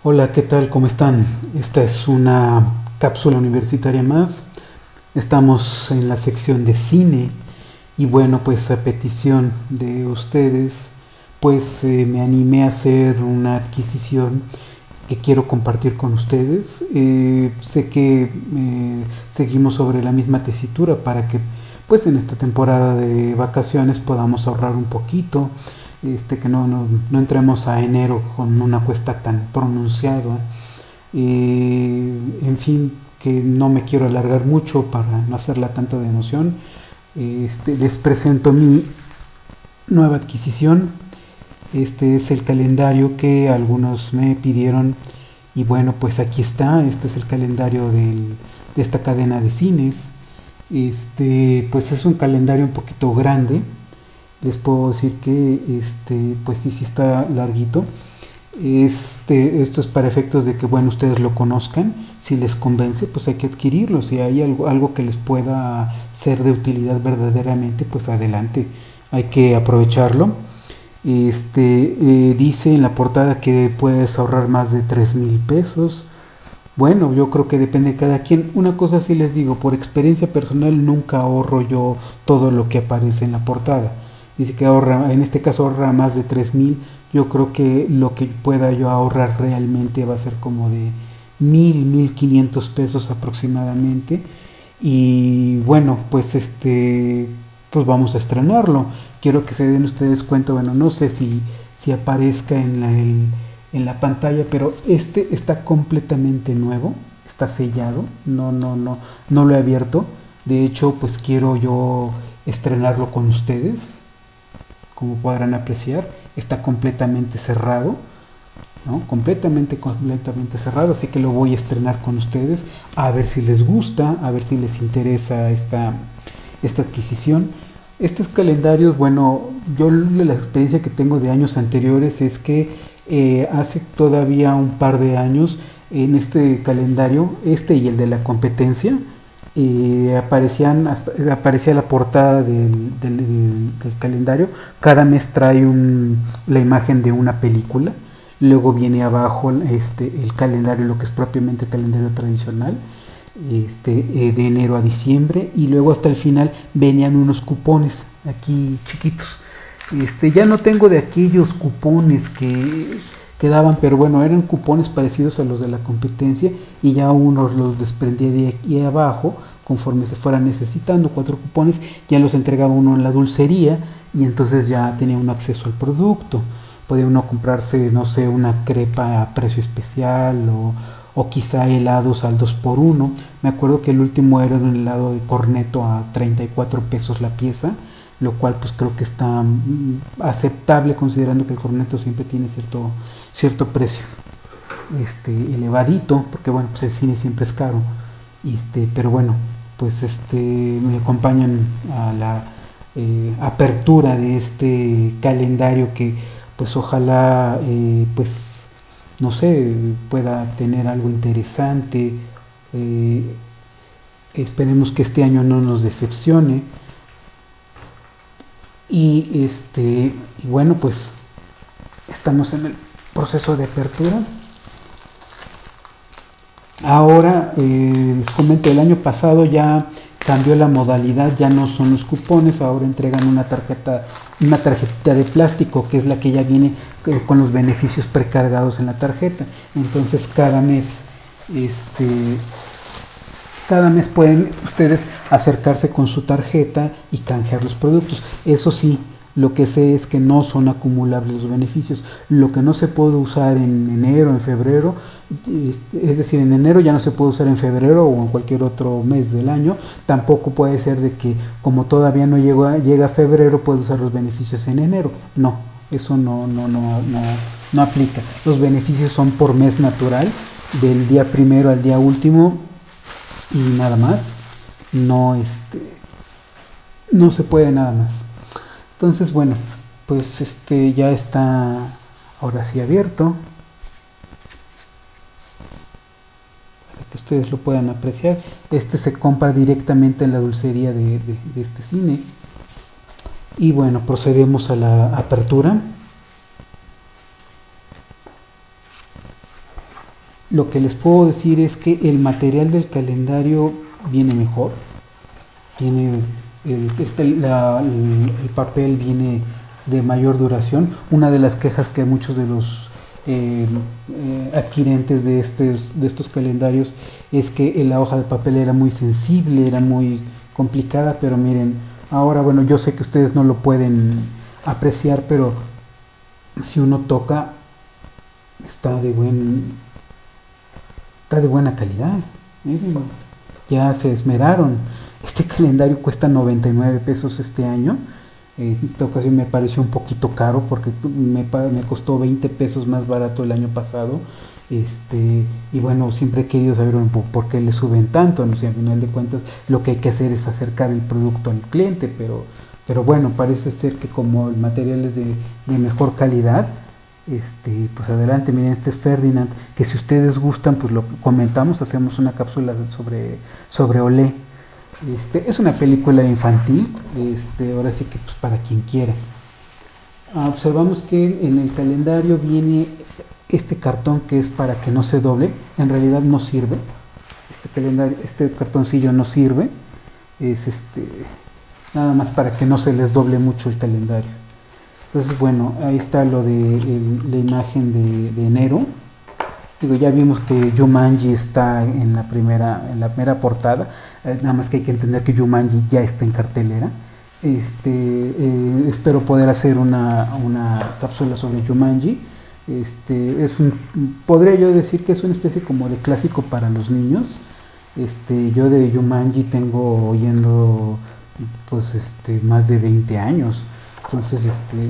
Hola, ¿qué tal? ¿Cómo están? Esta es una cápsula universitaria más. Estamos en la sección de cine y bueno, pues a petición de ustedes, pues me animé a hacer una adquisición que quiero compartir con ustedes. Sé que seguimos sobre la misma tesitura para que pues en esta temporada de vacaciones podamos ahorrar un poquito, que no entremos a enero con una cuesta tan pronunciada. En fin, que no me quiero alargar mucho para no hacerla tanta de emoción. Les presento mi nueva adquisición. Este es el calendario que algunos me pidieron y bueno, pues aquí está. Este es el calendario de esta cadena de cines. Pues es un calendario un poquito grande. Les puedo decir que pues sí está larguito. Esto es para efectos de que, bueno, ustedes lo conozcan. Si les convence, pues hay que adquirirlo. Si hay algo que les pueda ser de utilidad verdaderamente, pues adelante. Hay que aprovecharlo. Dice en la portada que puedes ahorrar más de 3,000 pesos. Bueno, yo creo que depende de cada quien. Una cosa sí les digo, por experiencia personal nunca ahorro yo todo lo que aparece en la portada. Dice que ahorra, en este caso ahorra más de 3,000. Yo creo que lo que pueda yo ahorrar realmente va a ser como de 1,000, 1,500 pesos aproximadamente. Y bueno, pues pues vamos a estrenarlo. Quiero que se den ustedes cuenta, bueno, no sé si aparezca en la pantalla, pero este está completamente nuevo, está sellado, no lo he abierto. De hecho, pues quiero yo estrenarlo con ustedes, como podrán apreciar, está completamente cerrado, ¿no? Completamente cerrado, así que lo voy a estrenar con ustedes, a ver si les gusta, a ver si les interesa esta adquisición. Estos calendarios, bueno, yo la experiencia que tengo de años anteriores es que hace todavía un par de años en este calendario, y el de la competencia, aparecía la portada del calendario. Cada mes trae la imagen de una película. Luego viene abajo el calendario, lo que es propiamente el calendario tradicional, de enero a diciembre, y luego hasta el final venían unos cupones aquí chiquitos. Ya no tengo de aquellos cupones que daban, pero bueno, eran cupones parecidos a los de la competencia y ya uno los desprendía de aquí abajo conforme se fueran necesitando. 4 cupones ya los entregaba uno en la dulcería y entonces ya tenía un acceso al producto. Podía uno comprarse, no sé, una crepa a precio especial o quizá helados al 2x1. Me acuerdo que el último era un helado de corneto a 34 pesos la pieza, lo cual pues creo que está aceptable considerando que el corneto siempre tiene cierto precio elevadito, porque bueno, pues el cine siempre es caro. Pero bueno, pues me acompañan a la apertura de este calendario que pues ojalá pues no sé, pueda tener algo interesante. eh, Esperemos que este año no nos decepcione. Y bueno, pues estamos en el proceso de apertura. Ahora, les comento, el año pasado ya cambió la modalidad, ya no son los cupones, ahora entregan una tarjetita de plástico, que es la que ya viene con los beneficios precargados en la tarjeta. Entonces cada mes pueden ustedes acercarse con su tarjeta y canjear los productos. Eso sí, lo que sé es que no son acumulables los beneficios. Lo que no se puede usar en enero, en febrero, es decir, en enero ya no se puede usar en febrero o en cualquier otro mes del año. Tampoco puede ser de que como todavía no llega febrero, puede usar los beneficios en enero. No, eso no aplica. Los beneficios son por mes natural, del día primero al día último y nada más. No, no se puede nada más. Entonces, bueno, pues ya está ahora sí abierto para que ustedes lo puedan apreciar. Se compra directamente en la dulcería de este cine. Y bueno, procedemos a la apertura. Lo que les puedo decir es que el material del calendario viene mejor, tiene el papel viene de mayor duración. Una de las quejas que muchos de los adquirentes de estos calendarios es que la hoja de papel era muy sensible, era muy complicada, pero miren, ahora bueno, yo sé que ustedes no lo pueden apreciar, pero si uno toca, está de buena calidad. Miren, ya se esmeraron. Este calendario cuesta 99 pesos este año. En esta ocasión me pareció un poquito caro porque me costó 20 pesos más barato el año pasado. Y bueno, siempre he querido saber por qué le suben tanto. No sé, al final de cuentas lo que hay que hacer es acercar el producto al cliente, pero bueno, parece ser que como el material es de mejor calidad, pues adelante. Miren, este es Ferdinand, que si ustedes gustan, pues lo comentamos, hacemos una cápsula sobre Olé. Es una película infantil, ahora sí que pues para quien quiera. Observamos que en el calendario viene este cartón que es para que no se doble, en realidad no sirve. Este cartoncillo no sirve, es nada más para que no se les doble mucho el calendario. Entonces bueno, ahí está lo de la imagen de enero. Digo, ya vimos que Jumanji está en la primera portada, nada más que hay que entender que Jumanji ya está en cartelera. Espero poder hacer una cápsula sobre Jumanji. Podría yo decir que es una especie como de clásico para los niños. Yo de Jumanji tengo oyendo pues más de 20 años. Entonces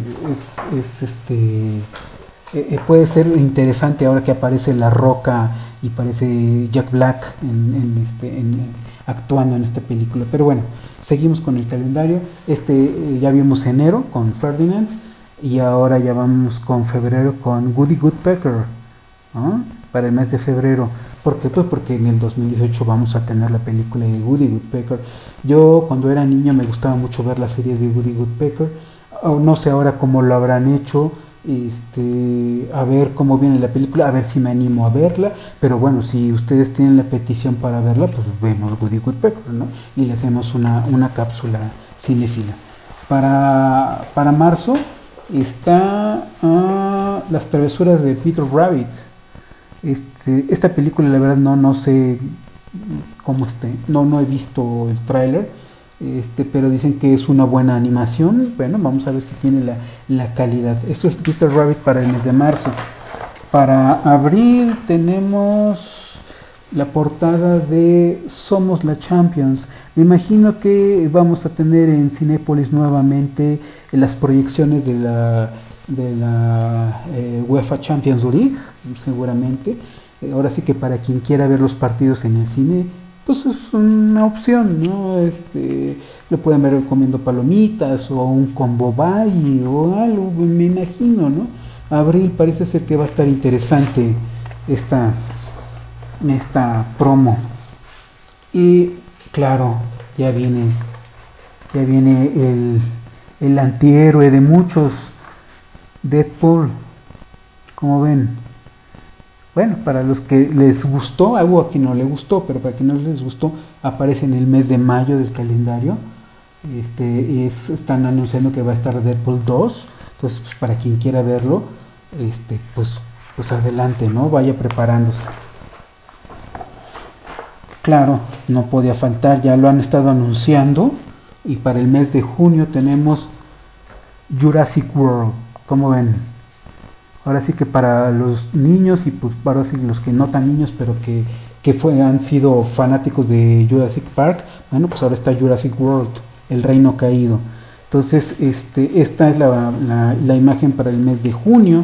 puede ser interesante ahora que aparece La Roca y aparece Jack Black actuando en esta película. Pero bueno, seguimos con el calendario. Ya vimos enero con Ferdinand y ahora ya vamos con febrero con Woody Woodpecker, ¿no? Para el mes de febrero. ¿Por qué? Pues porque en el 2018 vamos a tener la película de Woody Woodpecker. Yo cuando era niño me gustaba mucho ver las series de Woody Woodpecker. No sé ahora cómo lo habrán hecho. A ver cómo viene la película, a ver si me animo a verla, pero bueno, si ustedes tienen la petición para verla, pues vemos Woody Woodpecker, ¿no? Y le hacemos una cápsula cinéfila. Para marzo está Las travesuras de Peter Rabbit. Esta película la verdad no sé cómo esté, no he visto el tráiler. Pero dicen que es una buena animación. Bueno, vamos a ver si tiene la calidad. Esto es Peter Rabbit para el mes de marzo. Para abril tenemos la portada de Somos la Champions. Me imagino que vamos a tener en Cinépolis nuevamente las proyecciones de la UEFA Champions League, seguramente. Ahora sí que para quien quiera ver los partidos en el cine, pues es una opción, ¿no? Lo pueden ver comiendo palomitas o un combo bye o algo, me imagino, ¿no? Abril parece ser que va a estar interesante esta promo. Y claro, ya viene el antihéroe de muchos, Deadpool, como ven. Bueno, para los que les gustó, hubo a quien no le gustó, pero para quien no les gustó, aparece en el mes de mayo del calendario. Están anunciando que va a estar Deadpool 2. Entonces, pues, para quien quiera verlo, pues adelante, ¿no? Vaya preparándose. Claro, no podía faltar, ya lo han estado anunciando. Y para el mes de junio tenemos Jurassic World, como ven. Ahora sí que para los niños y pues para los que no tan niños, pero que han sido fanáticos de Jurassic Park, bueno, pues ahora está Jurassic World, el reino caído. Entonces, esta es la imagen para el mes de junio.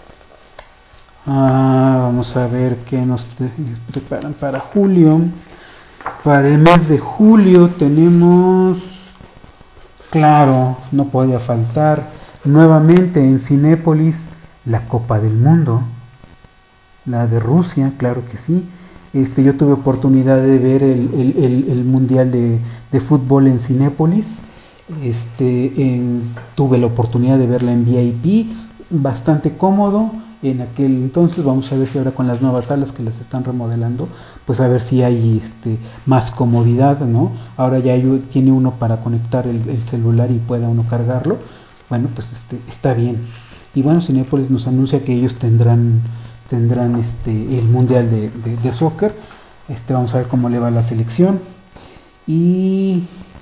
Vamos a ver qué nos preparan para julio. Para el mes de julio tenemos, claro, no podía faltar, nuevamente en Cinépolis, la Copa del Mundo, la de Rusia, claro que sí. Yo tuve oportunidad de ver el Mundial de Fútbol en Cinépolis. Tuve la oportunidad de verla en VIP, bastante cómodo. en aquel entonces. Vamos a ver si ahora con las nuevas salas que las están remodelando, pues a ver si hay más comodidad, ¿no? Ahora ya tiene uno para conectar el celular y pueda uno cargarlo. Bueno, pues está bien. Y bueno, Cinépolis nos anuncia que ellos tendrán el mundial de soccer. Vamos a ver cómo le va la selección. Y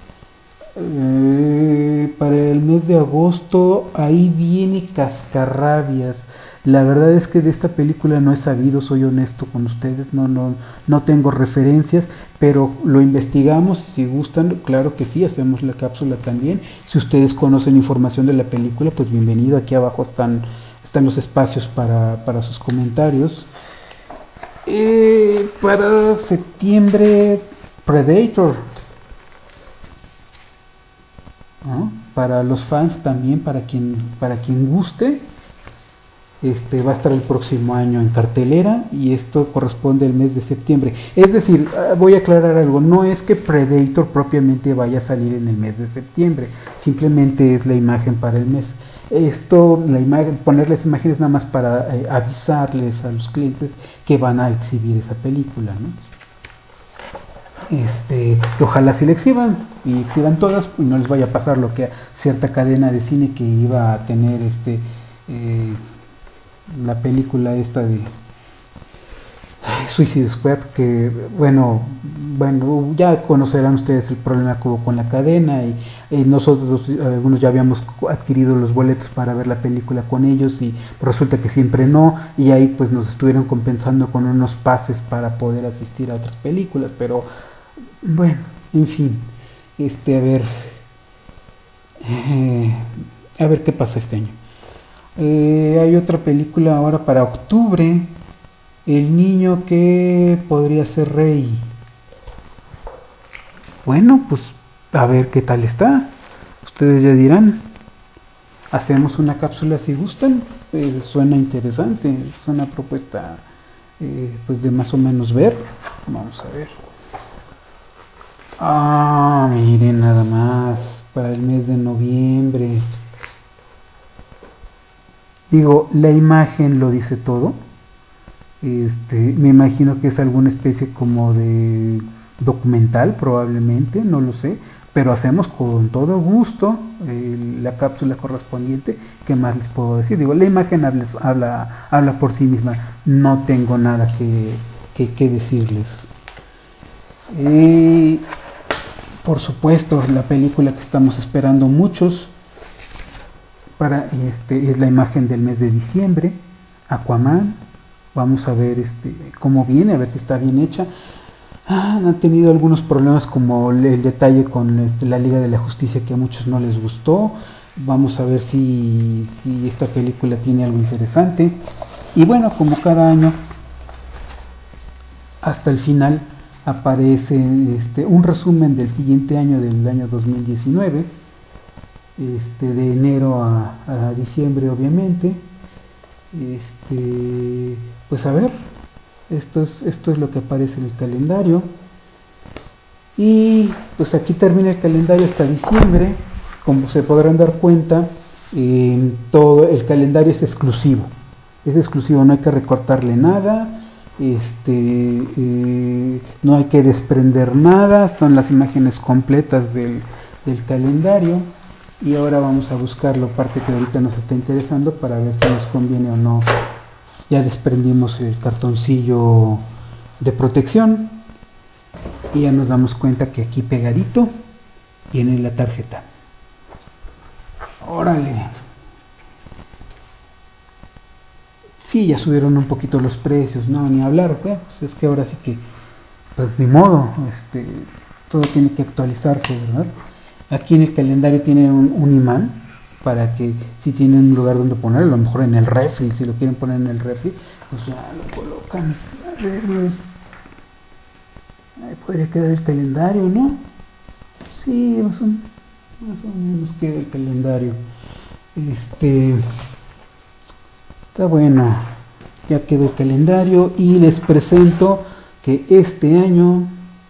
para el mes de agosto ahí viene Cascarrabias. La verdad es que de esta película no he sabido, soy honesto con ustedes, no tengo referencias, pero lo investigamos. Si gustan, claro que sí, hacemos la cápsula también. Si ustedes conocen información de la película, pues bienvenido. Aquí abajo están los espacios para sus comentarios. Para septiembre, Predator, ¿no? Para los fans también, para quien guste, va a estar el próximo año en cartelera, y esto corresponde al mes de septiembre. Es decir, voy a aclarar algo, no es que Predator propiamente vaya a salir en el mes de septiembre, simplemente es la imagen para el mes. Ponerles imágenes nada más para avisarles a los clientes que van a exhibir esa película, ¿no? Que ojalá sí la exhiban y exhiban todas y no les vaya a pasar lo que a cierta cadena de cine que iba a tener la película esta de Suicide Squad, que bueno, ya conocerán ustedes el problema que hubo con la cadena, y nosotros algunos ya habíamos adquirido los boletos para ver la película con ellos, y resulta que siempre no, y ahí pues nos estuvieron compensando con unos pases para poder asistir a otras películas, pero bueno, en fin, a ver qué pasa este año. Hay otra película ahora para octubre, El niño que podría ser rey. Bueno, pues a ver qué tal está. Ustedes ya dirán. Hacemos una cápsula si gustan. Suena interesante, es una propuesta pues de más o menos ver. Vamos a ver. Miren nada más, para el mes de noviembre. Digo, la imagen lo dice todo. Me imagino que es alguna especie como de documental, probablemente, no lo sé, pero hacemos con todo gusto la cápsula correspondiente. ¿Qué más les puedo decir? Digo, la imagen habla por sí misma, no tengo nada que decirles. Por supuesto, la película que estamos esperando muchos es la imagen del mes de diciembre, Aquaman. Vamos a ver cómo viene, a ver si está bien hecha. Han tenido algunos problemas, como el detalle con la Liga de la Justicia, que a muchos no les gustó. Vamos a ver si esta película tiene algo interesante. Y bueno, como cada año, hasta el final aparece un resumen del siguiente año, del año 2019, de enero a diciembre, obviamente. Pues a ver, esto es lo que aparece en el calendario, y pues aquí termina el calendario hasta diciembre. Como se podrán dar cuenta, todo el calendario es exclusivo, no hay que recortarle nada, no hay que desprender nada, son las imágenes completas del calendario. Y ahora vamos a buscar la parte que ahorita nos está interesando para ver si nos conviene o no. Ya desprendimos el cartoncillo de protección y ya nos damos cuenta que aquí pegadito viene la tarjeta. Órale. Sí, ya subieron un poquito los precios, no, ni hablar, pues es que ahora sí que, pues ni modo, todo tiene que actualizarse, ¿verdad? Aquí en el calendario tiene un imán para que si tienen un lugar donde ponerlo, a lo mejor en el refri, si lo quieren poner en el refri, pues ya lo colocan. A ver, ahí podría quedar el calendario, ¿no? Sí, más o menos queda el calendario. Está bueno, ya quedó el calendario, y les presento que este año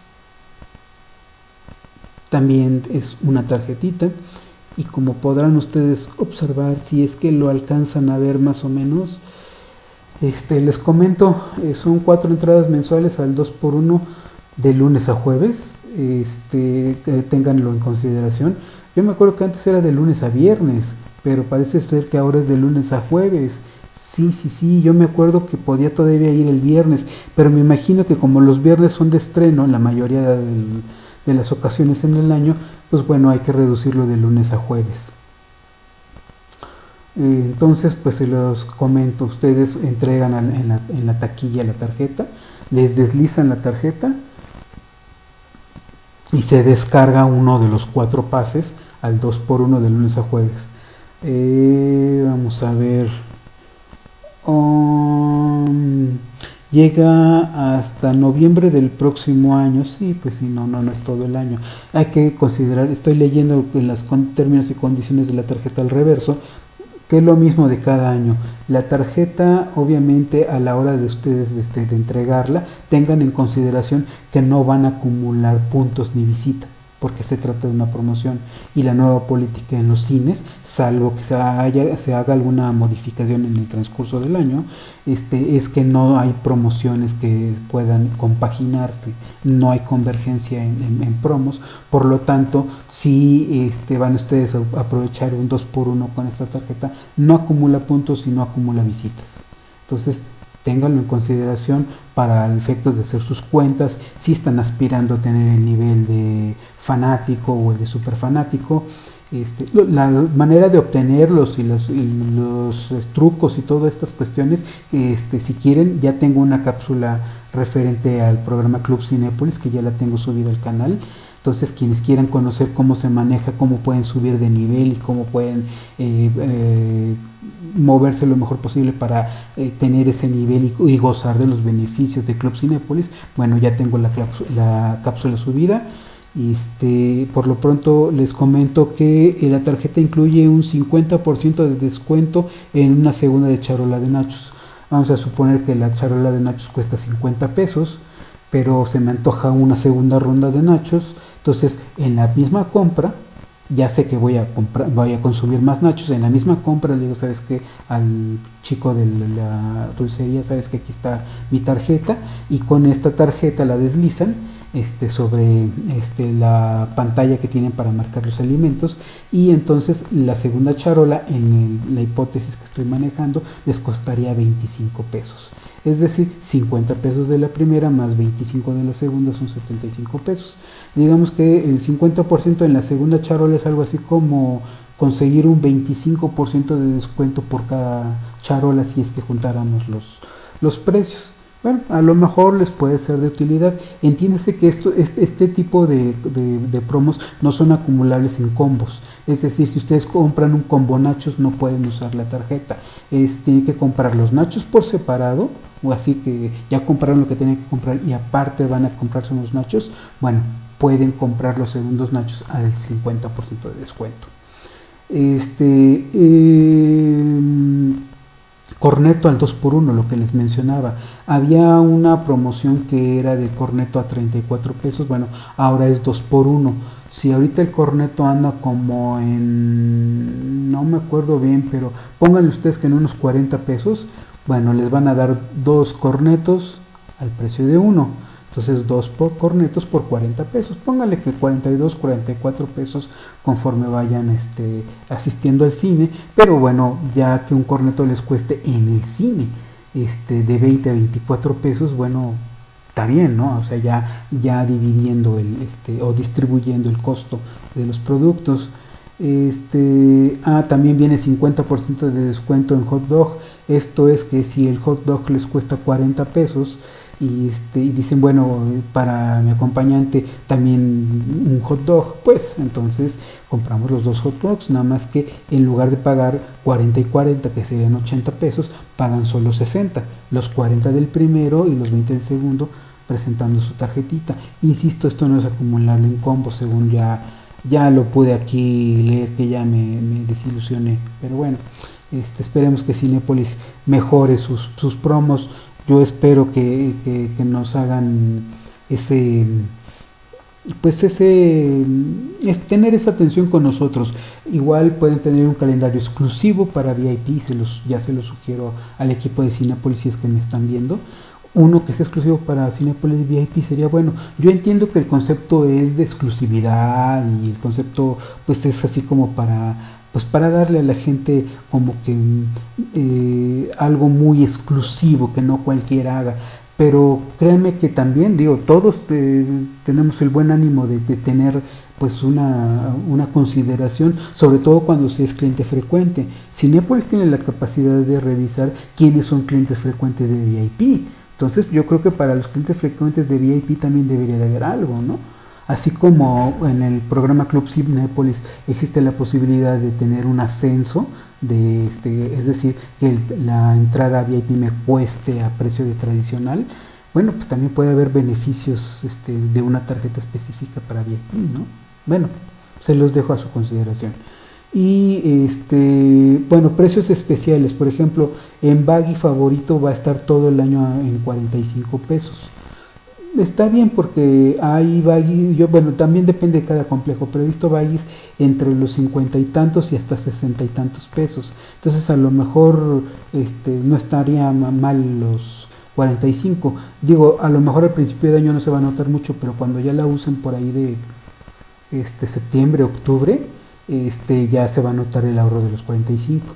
también es una tarjetita, y como podrán ustedes observar, si es que lo alcanzan a ver más o menos, Les comento, son 4 entradas mensuales al 2x1 de lunes a jueves. Ténganlo en consideración. Yo me acuerdo que antes era de lunes a viernes, pero parece ser que ahora es de lunes a jueves. Sí, yo me acuerdo que podía todavía ir el viernes, pero me imagino que como los viernes son de estreno en la mayoría de las ocasiones en el año, pues bueno, hay que reducirlo de lunes a jueves. Entonces, pues se los comento, ustedes entregan en la taquilla la tarjeta, les deslizan la tarjeta y se descarga uno de los 4 pases al 2x1 de lunes a jueves. Vamos a ver. Llega hasta noviembre del próximo año. Sí, pues sí, no es todo el año. Hay que considerar, estoy leyendo en los términos y condiciones de la tarjeta al reverso, que es lo mismo de cada año. La tarjeta, obviamente, a la hora de ustedes de entregarla, tengan en consideración que no van a acumular puntos ni visita, porque se trata de una promoción, y la nueva política en los cines, salvo que se haga alguna modificación en el transcurso del año, es que no hay promociones que puedan compaginarse, no hay convergencia en promos. Por lo tanto, si van ustedes a aprovechar un 2x1 con esta tarjeta, no acumula puntos y no acumula visitas. Entonces, ténganlo en consideración para efectos de hacer sus cuentas, si están aspirando a tener el nivel de fanático o el de super fanático. La manera de obtenerlos y los trucos y todas estas cuestiones, si quieren, ya tengo una cápsula referente al programa Club Cinépolis, que ya la tengo subida al canal. Entonces, quienes quieran conocer cómo se maneja, cómo pueden subir de nivel y cómo pueden moverse lo mejor posible para tener ese nivel y gozar de los beneficios de Club Cinépolis, bueno, ya tengo la cápsula subida. Por lo pronto les comento que la tarjeta incluye un 50% de descuento en una segunda de charola de nachos. Vamos a suponer que la charola de nachos cuesta 50 pesos, pero se me antoja una segunda ronda de nachos. Entonces, en la misma compra, ya sé que voy a consumir más nachos. En la misma compra le digo, sabes que al chico de la dulcería, sabes que aquí está mi tarjeta, y con esta tarjeta la deslizan sobre la pantalla que tienen para marcar los alimentos, y entonces la segunda charola, en la hipótesis que estoy manejando, les costaría 25 pesos. Es decir, 50 pesos de la primera más 25 de la segunda son 75 pesos. Digamos que el 50% en la segunda charola es algo así como conseguir un 25% de descuento por cada charola, si es que juntáramos los precios. Bueno, a lo mejor les puede ser de utilidad. Entiéndase que este tipo de promos no son acumulables en combos. Es decir, si ustedes compran un combo nachos, no pueden usar la tarjeta. Tienen que comprar los nachos por separado, o así que ya compraron lo que tienen que comprar y aparte van a comprarse unos nachos. Bueno, pueden comprar los segundos nachos al 50% de descuento. Corneto al 2x1, lo que les mencionaba. Había una promoción que era de corneto a 34 pesos, bueno, ahora es 2x1. Si ahorita el corneto anda como en, no me acuerdo bien, pero pónganle ustedes que en unos 40 pesos, bueno, les van a dar 2 cornetos al precio de uno. Entonces 2 cornetos por 40 pesos. Póngale que 42, 44 pesos conforme vayan asistiendo al cine. Pero bueno, ya que un corneto les cueste en el cine de 20 a 24 pesos, bueno, está bien, ¿no? O sea, ya dividiendo o distribuyendo el costo de los productos. También viene 50% de descuento en hot dog. Esto es que si el hot dog les cuesta 40 pesos, y dicen, bueno, para mi acompañante también un hot dog, pues entonces compramos los 2 hot dogs, nada más que en lugar de pagar 40 y 40, que serían 80 pesos, pagan solo 60, los 40 del primero y los 20 del segundo, presentando su tarjetita. Insisto, esto no es acumulable en combo, según ya lo pude aquí leer, que ya me desilusioné, pero bueno, esperemos que Cinépolis mejore sus promos. Yo espero que nos hagan pues ese es tener esa atención con nosotros. Igual pueden tener un calendario exclusivo para VIP, ya se los sugiero al equipo de Cinépolis si es que me están viendo. Uno que sea exclusivo para Cinépolis VIP sería bueno. Yo entiendo que el concepto es de exclusividad y el concepto pues es así como para darle a la gente como que algo muy exclusivo que no cualquiera haga. Pero créanme que también, digo, todos tenemos el buen ánimo de tener pues una consideración, sobre todo cuando se es cliente frecuente. Cinépolis tiene la capacidad de revisar quiénes son clientes frecuentes de VIP. Entonces yo creo que para los clientes frecuentes de VIP también debería de haber algo, ¿no? Así como en el programa Club Cinépolis existe la posibilidad de tener un ascenso, es decir, que la entrada a VIP me cueste a precio de tradicional, bueno, pues también puede haber beneficios de una tarjeta específica para VIP, ¿no? Bueno, se los dejo a su consideración. Y bueno, precios especiales, por ejemplo, en Baggy Favorito va a estar todo el año en 45 pesos. Está bien porque hay baggies, bueno, también depende de cada complejo, pero he visto baggies entre los 50 y tantos y hasta 60 y tantos pesos. Entonces a lo mejor no estaría mal los 45. Digo, a lo mejor al principio de año no se va a notar mucho, pero cuando ya la usen por ahí de septiembre, octubre, ya se va a notar el ahorro de los 45.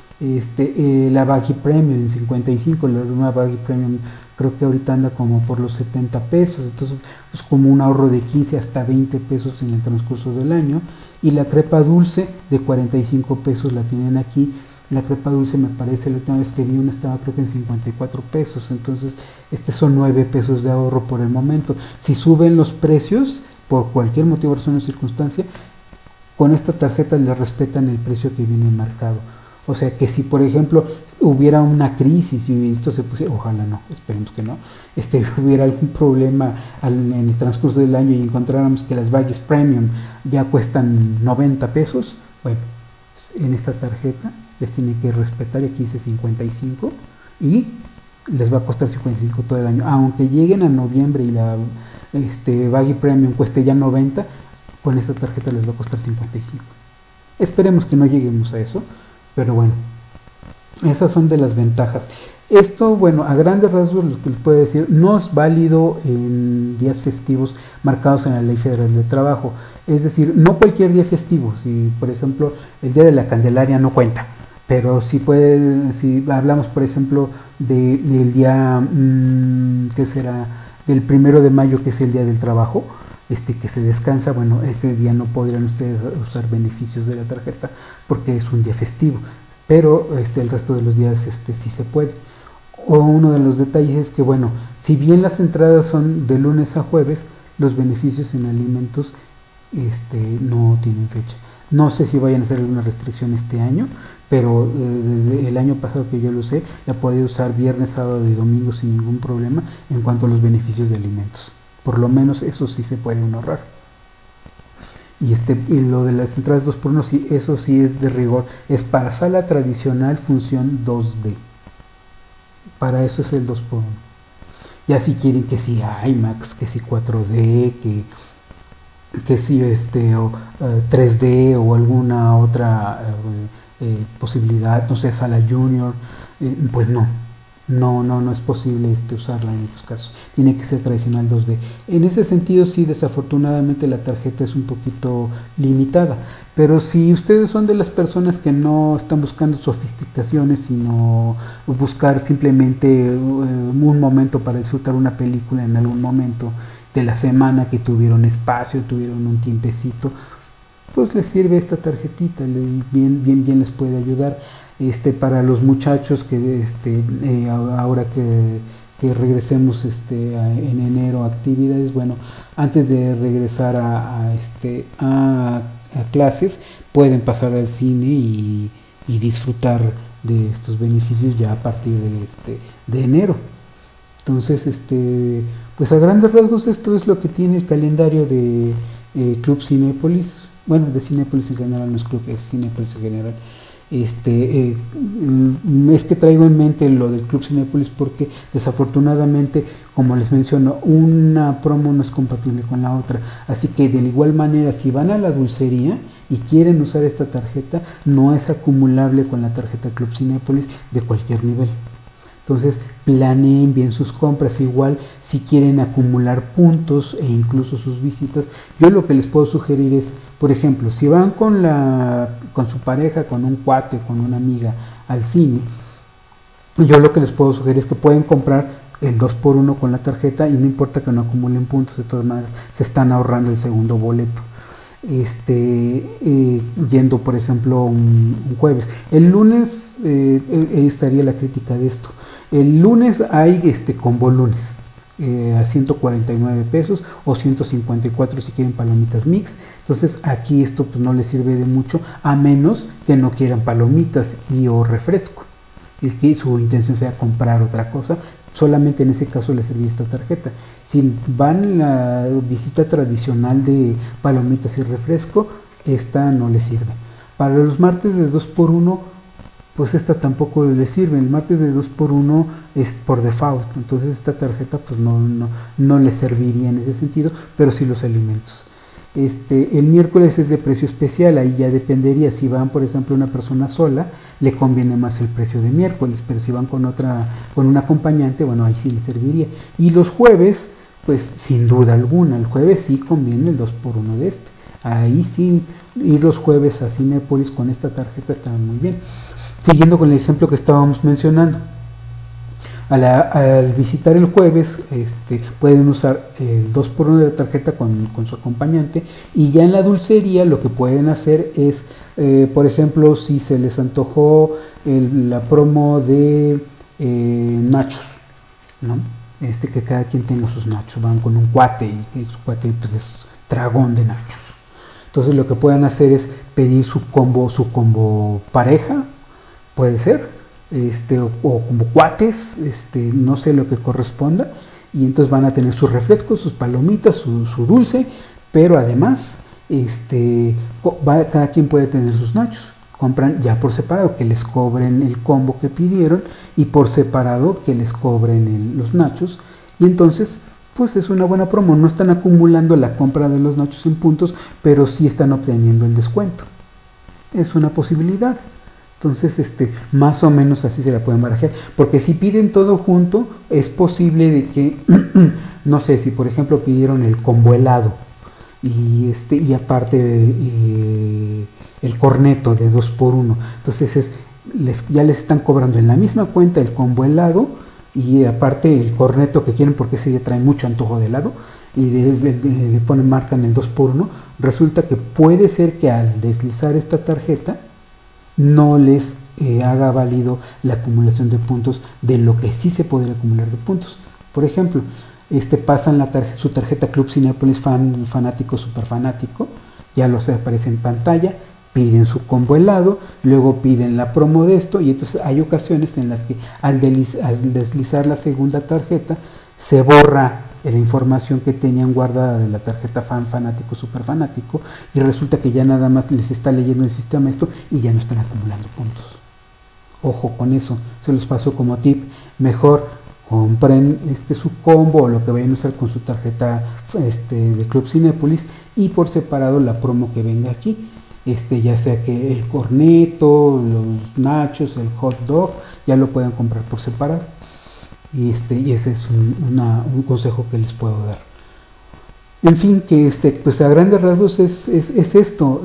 La Baggy Premium en 55, la nueva Baggy Premium creo que ahorita anda como por los 70 pesos, entonces es como un ahorro de 15 hasta 20 pesos en el transcurso del año. Y la crepa dulce de 45 pesos la tienen aquí. La crepa dulce me parece, la última vez que vi una estaba creo que en 54 pesos, entonces son 9 pesos de ahorro por el momento. Si suben los precios por cualquier motivo, razón o circunstancia, con esta tarjeta le respetan el precio que viene marcado. O sea que si por ejemplo hubiera una crisis y esto se pusiera, ojalá no, esperemos que no, hubiera algún problema en el transcurso del año y encontráramos que las Baggies Premium ya cuestan 90 pesos, bueno, en esta tarjeta les tiene que respetar, y aquí dice 55 y les va a costar 55 todo el año, aunque lleguen a noviembre y la Baggy Premium cueste ya 90, con esta tarjeta les va a costar 55. Esperemos que no lleguemos a eso, pero bueno, esas son de las ventajas. Esto, bueno, a grandes rasgos lo que les puedo decir, no es válido en días festivos marcados en la Ley Federal de Trabajo. Es decir, no cualquier día festivo. Si, por ejemplo, el Día de la Candelaria no cuenta, pero si hablamos, por ejemplo, del día, ¿qué será? Del 1 de mayo, que es el Día del Trabajo, que se descansa, bueno, ese día no podrían ustedes usar beneficios de la tarjeta porque es un día festivo, pero el resto de los días sí se puede. O uno de los detalles es que, bueno, si bien las entradas son de lunes a jueves, los beneficios en alimentos no tienen fecha. No sé si vayan a hacer alguna restricción este año, pero desde el año pasado que yo lo usé, la podía usar viernes, sábado y domingo sin ningún problema en cuanto a los beneficios de alimentos. Por lo menos eso sí se puede uno ahorrar. Y lo de las entradas 2x1, sí, eso sí es de rigor. Es para sala tradicional, función 2D. Para eso es el 2x1. Ya si quieren que si IMAX, que si 4D, que si 3D o alguna otra posibilidad, no sé, sala junior, pues no es posible usarla en estos casos. Tiene que ser tradicional 2D. En ese sentido, sí, desafortunadamente la tarjeta es un poquito limitada. Pero si ustedes son de las personas que no están buscando sofisticaciones, sino buscar simplemente un momento para disfrutar una película en algún momento de la semana, que tuvieron espacio, tuvieron un tiempecito, pues les sirve esta tarjetita, bien les puede ayudar. Para los muchachos que ahora que regresemos en enero a actividades, bueno, antes de regresar a clases, pueden pasar al cine y disfrutar de estos beneficios ya a partir de enero. Entonces, pues a grandes rasgos esto es lo que tiene el calendario de Club Cinépolis. Bueno, de Cinépolis en general, no es Club, es Cinépolis en general. Es que traigo en mente lo del Club Cinépolis porque desafortunadamente, como les menciono, una promo no es compatible con la otra, así que de igual manera, si van a la dulcería y quieren usar esta tarjeta, no es acumulable con la tarjeta Club Cinépolis de cualquier nivel. Entonces planeen bien sus compras. Igual si quieren acumular puntos e incluso sus visitas, yo lo que les puedo sugerir es, por ejemplo, si van con su pareja, con un cuate, con una amiga al cine, yo lo que les puedo sugerir es que pueden comprar el 2x1 con la tarjeta y no importa que no acumulen puntos, de todas maneras se están ahorrando el segundo boleto. Yendo por ejemplo un jueves. El lunes estaría la crítica de esto. El lunes hay combo lunes a 149 pesos o 154 si quieren palomitas mix. Entonces aquí esto pues no les sirve de mucho, a menos que no quieran palomitas y o refresco, es que su intención sea comprar otra cosa. Solamente en ese caso les serviría esta tarjeta. Si van la visita tradicional de palomitas y refresco, esta no les sirve. Para los martes de 2x1, pues esta tampoco les sirve. El martes de 2x1 es por default, entonces esta tarjeta pues no les serviría en ese sentido, pero sí los alimentos. El miércoles es de precio especial, ahí ya dependería. Si van por ejemplo una persona sola, le conviene más el precio de miércoles, pero si van con un acompañante, bueno, ahí sí les serviría. Y los jueves, pues sin duda alguna, el jueves sí conviene el 2x1 de ahí sí, ir los jueves a Cinépolis con esta tarjeta está muy bien. Siguiendo con el ejemplo que estábamos mencionando, al visitar el jueves, pueden usar el 2x1 de la tarjeta con su acompañante, y ya en la dulcería lo que pueden hacer es, por ejemplo, si se les antojó la promo de nachos, ¿no? Que cada quien tenga sus nachos, van con un cuate y su cuate pues es dragón de nachos. Entonces lo que pueden hacer es pedir su combo pareja, puede ser, o como cuates, no sé lo que corresponda, y entonces van a tener sus refrescos, sus palomitas, su dulce, pero además cada quien puede tener sus nachos. Compran ya por separado, que les cobren el combo que pidieron, y por separado que les cobren los nachos, y entonces pues es una buena promo. No están acumulando la compra de los nachos en puntos, pero sí están obteniendo el descuento. Es una posibilidad. Entonces, más o menos así se la pueden barajar, porque si piden todo junto, es posible de que, no sé, si por ejemplo pidieron el combo helado, y aparte el corneto de 2x1, entonces ya les están cobrando en la misma cuenta el combo helado, y aparte el corneto que quieren, porque ese ya trae mucho antojo de helado, y le marcan el 2x1, resulta que puede ser que al deslizar esta tarjeta, no les haga válido la acumulación de puntos de lo que sí se podría acumular de puntos. Por ejemplo, pasan su tarjeta Club Cinépolis fanático, super fanático, ya los aparece en pantalla, piden su combo helado, luego piden la promo de esto, y entonces hay ocasiones en las que al deslizar la segunda tarjeta se borra la información que tenían guardada de la tarjeta fanático, super fanático, y resulta que ya nada más les está leyendo el sistema esto y ya no están acumulando puntos. Ojo con eso, se los paso como tip. Mejor compren su combo o lo que vayan a usar con su tarjeta de Club Cinépolis, y por separado la promo que venga aquí, ya sea que el corneto, los nachos, el hot dog, ya lo puedan comprar por separado. Y ese es un consejo que les puedo dar. En fin, que pues a grandes rasgos es esto.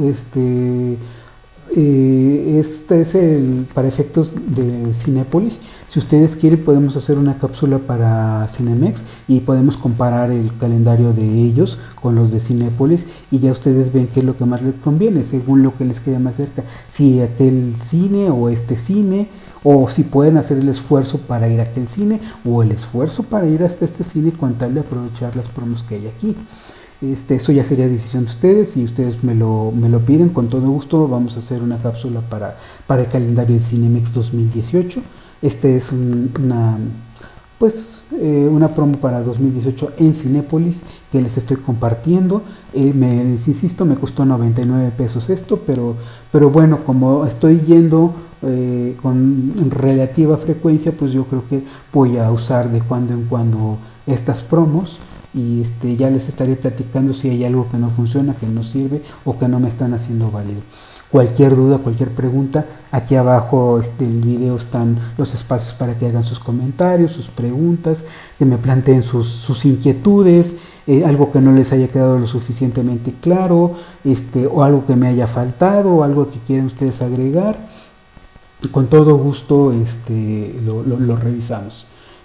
Este es para efectos de Cinépolis. Si ustedes quieren, podemos hacer una cápsula para Cinemex y podemos comparar el calendario de ellos con los de Cinépolis, y ya ustedes ven qué es lo que más les conviene según lo que les quede más cerca, si aquel cine o este cine, o si pueden hacer el esfuerzo para ir a aquel cine o el esfuerzo para ir hasta este cine con tal de aprovechar las promos que hay aquí. Eso ya sería decisión de ustedes. Si ustedes me lo piden, con todo gusto vamos a hacer una cápsula para el calendario de Cinemex 2018. Es pues una promo para 2018 en Cinépolis que les estoy compartiendo. Les insisto, me costó 99 pesos esto, pero bueno, como estoy yendo con relativa frecuencia, pues yo creo que voy a usar de cuando en cuando estas promos, y ya les estaré platicando si hay algo que no funciona, que no sirve o que no me están haciendo válido. Cualquier duda, cualquier pregunta, aquí abajo del video están los espacios para que hagan sus comentarios, sus preguntas, que me planteen sus inquietudes, algo que no les haya quedado lo suficientemente claro, o algo que me haya faltado, o algo que quieran ustedes agregar. Con todo gusto lo revisamos.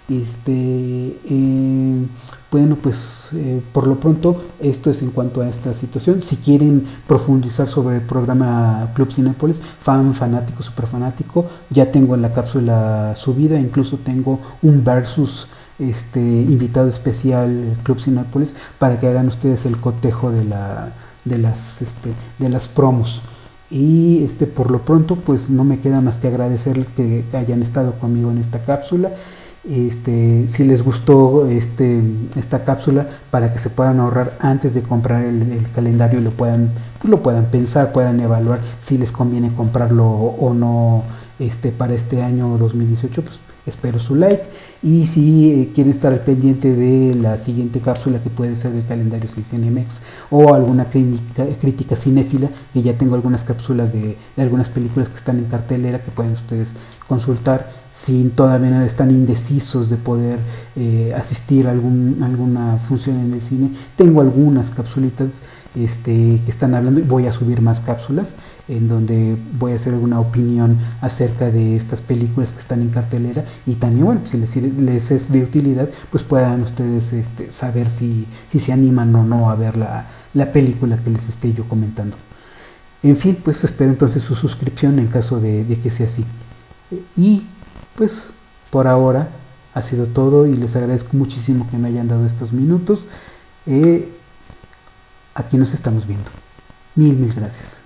Bueno, pues por lo pronto esto es en cuanto a esta situación. Si quieren profundizar sobre el programa Club Cinépolis, fanático, super fanático, ya tengo en la cápsula subida, incluso tengo un versus invitado especial Club Cinépolis para que hagan ustedes el cotejo de las promos. Y por lo pronto pues no me queda más que agradecerles que hayan estado conmigo en esta cápsula. Si les gustó esta cápsula, para que se puedan ahorrar antes de comprar el calendario, lo puedan pensar, puedan evaluar si les conviene comprarlo o no para este año 2018, pues espero su like. Y si quieren estar al pendiente de la siguiente cápsula, que puede ser del calendario 6 NMX o alguna crítica cinéfila, que ya tengo algunas cápsulas de algunas películas que están en cartelera que pueden ustedes consultar. Si todavía no están indecisos de poder asistir a alguna función en el cine, tengo algunas capsulitas que están hablando, y voy a subir más cápsulas en donde voy a hacer alguna opinión acerca de estas películas que están en cartelera, y también, bueno, si les es de utilidad, pues puedan ustedes saber si se animan o no a ver la película que les esté yo comentando. En fin, pues espero entonces su suscripción en caso de que sea así. Y pues por ahora ha sido todo, y les agradezco muchísimo que me hayan dado estos minutos. Aquí nos estamos viendo. Mil gracias.